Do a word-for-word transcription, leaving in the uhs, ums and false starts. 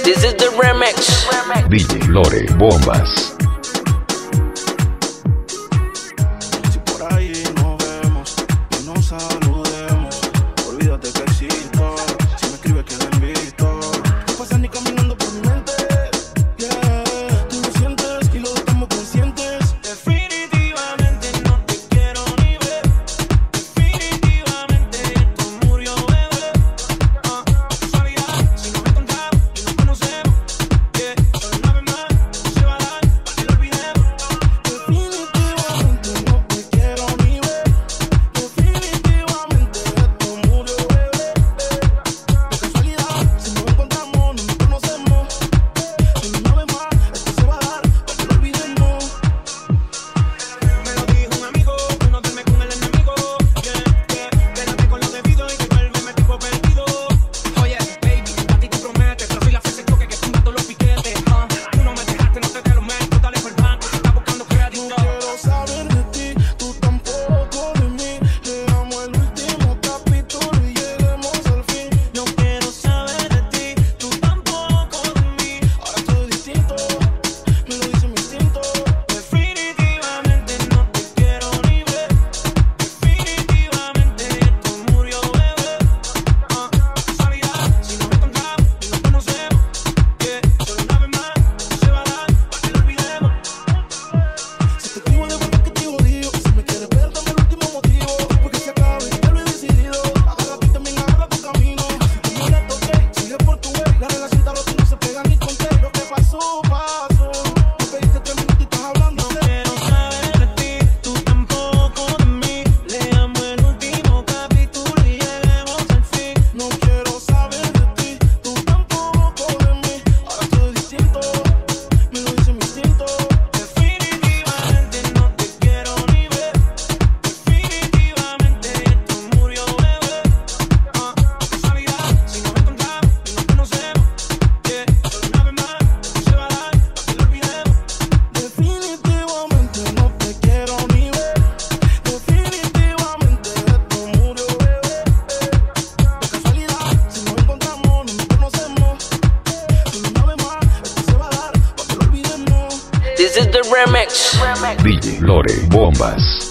This is the remix. D J Lore Bombas. Si por ahí nos vemos y nos saludemos, olvídate que existo. Si me escribes queda en visto. No pasa ni caminando por mi mente. Yeah, tú lo sientes y los dos estamos conscientes. Definitivamente no te quiero ni ver. Definitivamente esto murió, bebé. Ah, casualidad, si nos encontramos y nos conocemos, yeah, solo una vez más se va a dar para que lo olvidemos. Definitivamente no te quiero ni ver. Definitivamente esto murió, bebé. De casualidad, si nos encontramos, no nos conocemos. Solo una vez más esto se va a dar para que lo olvidemos. Me lo dijo un amigo, tú no duermes con el enemigo. Yeah, yeah, quédate con lo debido y devuélveme tipo perdido. Oye, baby, a ti te prometes, pero soy la fresa choque que tumba todos los piquetes. Ah, tú no me dejaste, no te dejo los médicos, dale por el banco, tú estás buscando crédito. Quiero saber de ti, tú tampoco de mí. Leamos el último capítulo y lleguemos al fin. Yo quiero saber de ti, tú tampoco de mí. Ahora todo es distinto, me lo dice mi instinto. Definitivamente no te quiero ni ver. Definitivamente esto murió, bebé. Ah, casualidad, si nos encontramos y nos conocemos, yeah, solo una vez más se va a dar para que lo olvidemos. Si te escribo de verdad que te odio, si me quieres ver dame el último motivo. Porque se acabe, ya lo he decidido. Agarra ti también, agarra tu camino. Si tú no le toqué, sigue por tu way. La relación está rota y no se pega ni con té. Lo que pasó, pasó. Me pediste tres minutos y estás hablando. No quiero saber de ti, tú tampoco de mí. Leamos el último capítulo y lleguemos al fin. No quiero saber de ti, tú tampoco de mí. Ahora todo es distinto, me lo dice mi instinto. Definitivamente no te quiero ni ver. Definitivamente esto murió, bebé. Ah, casualidad, si nos encontramos y nos conocemos, yeah, solo una vez más se va a dar para que lo olvidemos. Definitivamente no te quiero ni ver. Definitivamente esto murió, bebé. De casualidad, si nos encontramos, no nos conocemos. Solo una vez más esto se va a dar para que lo olvidemos. This is the remix. D J Lore Bombas.